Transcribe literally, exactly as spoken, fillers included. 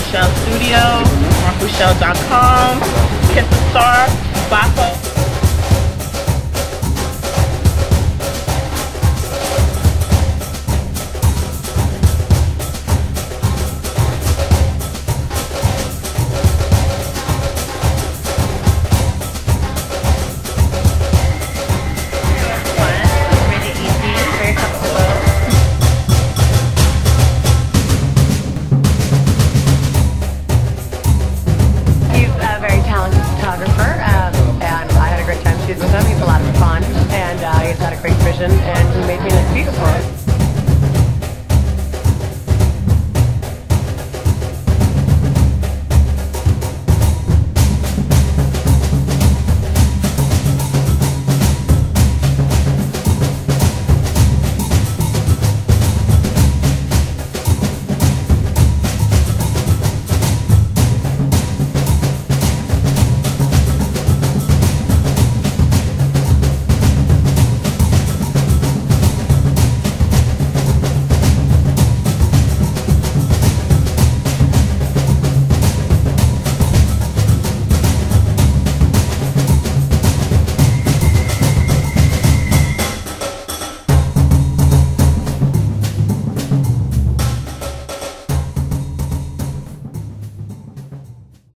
Bushelle Studio, marc bushelle dot com, Kiss the Star, Bako. Photographer, um, and I had a great time shooting with him. He's a lot of fun, and uh, he's had a great vision, and he made me look beautiful.